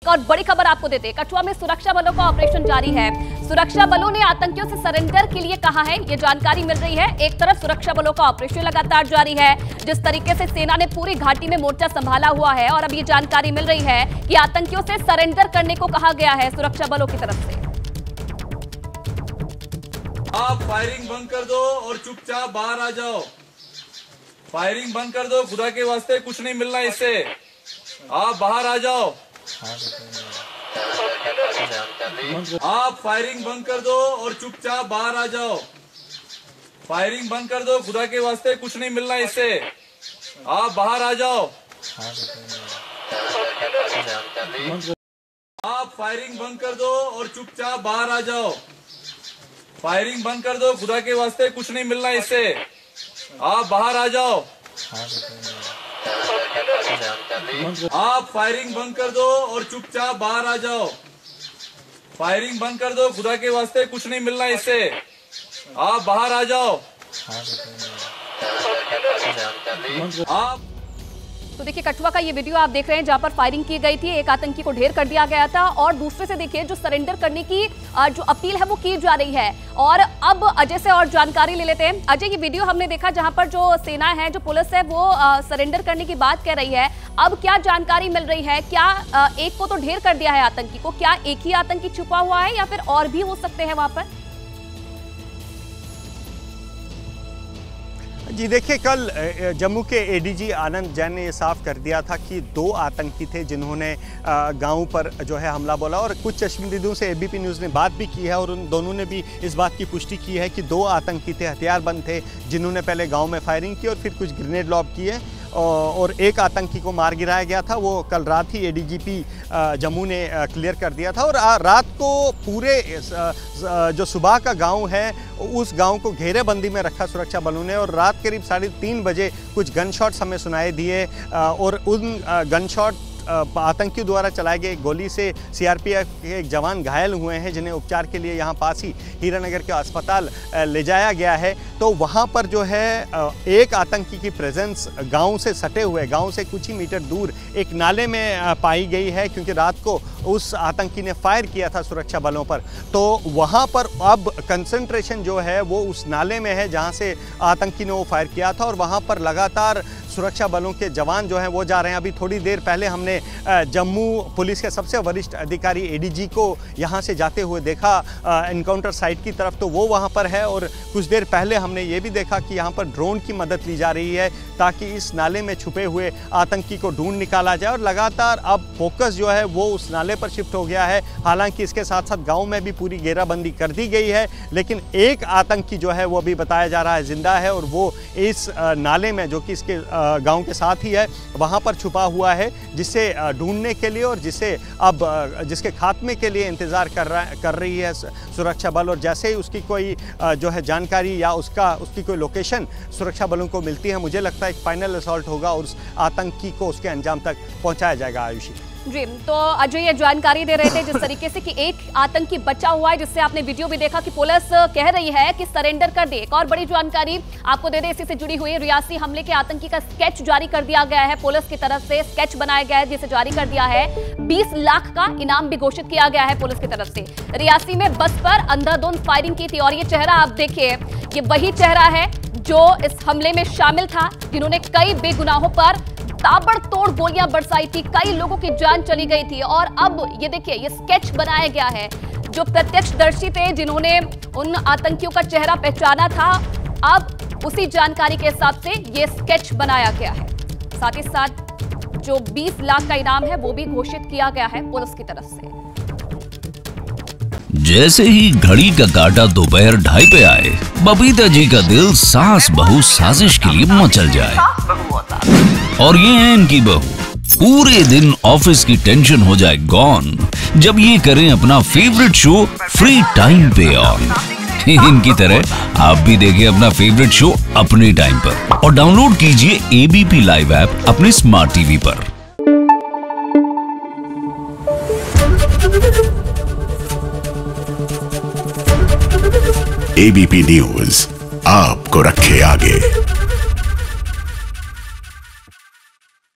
एक और बड़ी खबर आपको देते हैं। कठुआ में सुरक्षा बलों का ऑपरेशन जारी है। सुरक्षा बलों ने आतंकियों से सरेंडर के लिए कहा है, ये जानकारी मिल रही है। एक तरफ सुरक्षा बलों का ऑपरेशन लगातार जारी है, जिस तरीके से सेना ने पूरी घाटी में मोर्चा संभाला हुआ है, और अब ये जानकारी मिल रही है कि आतंकियों से सरेंडर करने को कहा गया है सुरक्षा बलों की तरफ से। आप फायरिंग बंद कर दो और चुपचाप बाहर आ जाओ। फायरिंग बंद कर दो, खुदा के वास्ते कुछ नहीं मिलना इससे। आप बाहर आ जाओ। आप फायरिंग बंद कर दो और चुपचाप बाहर आ जाओ। फायरिंग बंद कर दो, खुदा के वास्ते कुछ नहीं मिलना इससे। आप बाहर आ जाओ। आप फायरिंग बंद कर दो और चुपचाप बाहर आ जाओ। फायरिंग बंद कर दो, खुदा के वास्ते कुछ नहीं मिलना इससे। आप बाहर आ जाओ। आप फायरिंग बंद कर दो और चुपचाप बाहर आ जाओ। फायरिंग बंद कर दो, खुदा के वास्ते कुछ नहीं मिलना इससे। आप बाहर आ जाओ। आप तो देखिए, कठुआ का ये वीडियो आप देख रहे हैं जहां पर फायरिंग की गई थी, एक आतंकी को ढेर कर दिया गया था, और दूसरे से देखिए जो सरेंडर करने की जो अपील है वो की जा रही है। और अब अजय से और जानकारी ले लेते हैं। अजय, ये वीडियो हमने देखा जहां पर जो सेना है, जो पुलिस है, वो सरेंडर करने की बात कह रही है। अब क्या जानकारी मिल रही है? क्या एक को तो ढेर कर दिया है आतंकी को, क्या एक ही आतंकी छुपा हुआ है या फिर और भी हो सकते हैं वहां पर? जी देखिए, कल जम्मू के एडीजी आनंद जैन ने ये साफ कर दिया था कि 2 आतंकी थे जिन्होंने गांव पर जो है हमला बोला, और कुछ चश्मदीदों से एबीपी न्यूज़ ने बात भी की है और उन दोनों ने भी इस बात की पुष्टि की है कि 2 आतंकी थे, हथियारबंद थे, जिन्होंने पहले गांव में फायरिंग की और फिर कुछ ग्रेनेड लॉब किए और एक आतंकी को मार गिराया गया था। वो कल रात ही एडीजीपी जम्मू ने क्लियर कर दिया था, और रात को पूरे जो सुबह का गांव है उस गांव को घेरेबंदी में रखा सुरक्षा बलों ने, और रात करीब 3:30 बजे कुछ गन शॉट्स हमें सुनाई दिए, और उन गन शॉट आतंकियों द्वारा चलाए गए गोली से सीआरपीएफ के एक जवान घायल हुए हैं, जिन्हें उपचार के लिए यहाँ पास ही हीरानगर के अस्पताल ले जाया गया है। तो वहाँ पर जो है एक आतंकी की प्रेजेंस गांव से सटे हुए, गांव से कुछ ही मीटर दूर एक नाले में पाई गई है, क्योंकि रात को उस आतंकी ने फायर किया था सुरक्षा बलों पर। तो वहाँ पर अब कंसंट्रेशन जो है वो उस नाले में है जहाँ से आतंकी ने वो फायर किया था, और वहाँ पर लगातार सुरक्षा बलों के जवान जो हैं वो जा रहे हैं। अभी थोड़ी देर पहले हमने जम्मू पुलिस के सबसे वरिष्ठ अधिकारी एडीजी को यहाँ से जाते हुए देखा एनकाउंटर साइट की तरफ, तो वो वहाँ पर है। और कुछ देर पहले हमने ये भी देखा कि यहाँ पर ड्रोन की मदद ली जा रही है ताकि इस नाले में छुपे हुए आतंकी को ढूंढ निकाला जाए, और लगातार अब फोकस जो है वो उस नाले पर शिफ्ट हो गया है। हालांकि इसके साथ साथ गाँव में भी पूरी घेराबंदी कर दी गई है, लेकिन एक आतंकी जो है वो अभी बताया जा रहा है जिंदा है, और वो इस नाले में, जो कि इसके गांव के साथ ही है, वहां पर छुपा हुआ है, जिसे ढूंढने के लिए और जिसके खात्मे के लिए इंतजार कर रही है सुरक्षा बल। और जैसे ही उसकी कोई जो है जानकारी या उसकी कोई लोकेशन सुरक्षा बलों को मिलती है, मुझे लगता है एक फाइनल असॉल्ट होगा और उस आतंकी को उसके अंजाम तक पहुंचाया जाएगा। आयुषी जी, तो अजय ये जानकारी दे रहे थे जिस तरीके से कि एक आतंकी बचा हुआ है, जिससे आपने वीडियो भी देखा कि पुलिस कह रही है कि सरेंडर कर दे। एक और बड़ी जानकारी आपको दे दे, इसी से जुड़ी हुई रियासी हमले के आतंकी का स्केच जारी कर दिया गया है। पुलिस की तरफ से स्केच बनाया गया है, जिसे जारी कर दिया है। 20 लाख का इनाम भी घोषित किया गया है पुलिस की तरफ से। रियासी में बस पर अंधाधुंध फायरिंग की थी, और ये चेहरा आप देखिए, ये वही चेहरा है जो इस हमले में शामिल था, जिन्होंने कई बेगुनाहों पर ताबड़तोड़ गोलियां बरसाई थी, कई लोगों की जान चली गई थी। और अब ये देखिए, ये स्केच बनाया गया है। जो प्रत्यक्षदर्शी थे, जिन्होंने उन आतंकियों का चेहरा पहचाना था, अब उसी जानकारी के हिसाब से ये स्केच बनाया गया है। साथ ही साथ जो 20 लाख का इनाम है वो भी घोषित किया गया है पुलिस की तरफ से। जैसे ही घड़ी का काटा दोपहर 2:30 पे आए, बबीता जी का दिल सास बहू साजिश के लिए मचल जाए। और ये है इनकी बहू, पूरे दिन ऑफिस की टेंशन हो जाए गॉन जब ये करें अपना फेवरेट शो फ्री टाइम पे ऑन। इनकी तरह आप भी देखिए अपना फेवरेट शो अपने टाइम पर, और डाउनलोड कीजिए एबीपी लाइव ऐप अपने स्मार्ट टीवी पर। एबीपी न्यूज आपको रखे आगे।